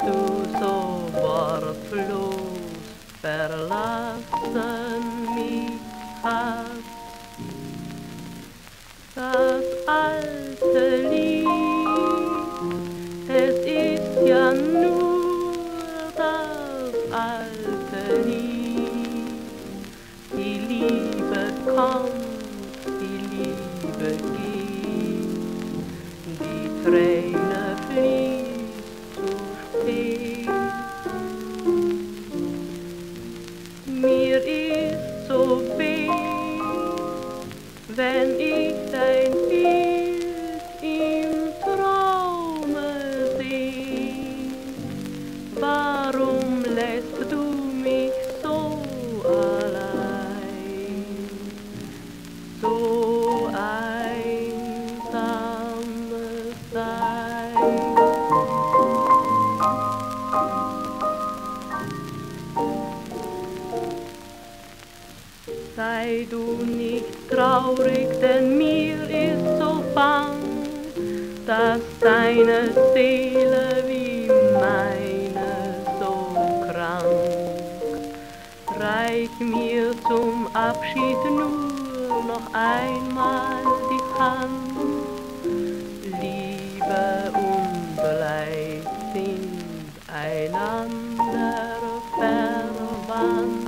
du so wortlos verlassen mich hast. Das alte Lied, es ist ja nur das alte Lied. Die Liebe kommt, die Liebe geht, die Träne fließt zu spät. Mir ist so weh, wenn ich dein Bild im Traume seh. Warum lässt du mich so allein, so einsam sein? Sei du nicht traurig, denn mir ist so bang, dass deine Seele wie meine so krank. Reich mir zum Abschied nur noch einmal die Hand. Liebe und Leid sind einander verwandt.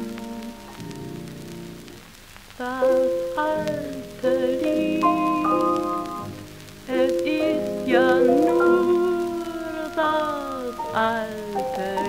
Das alte Lied, es ist ja nur das alte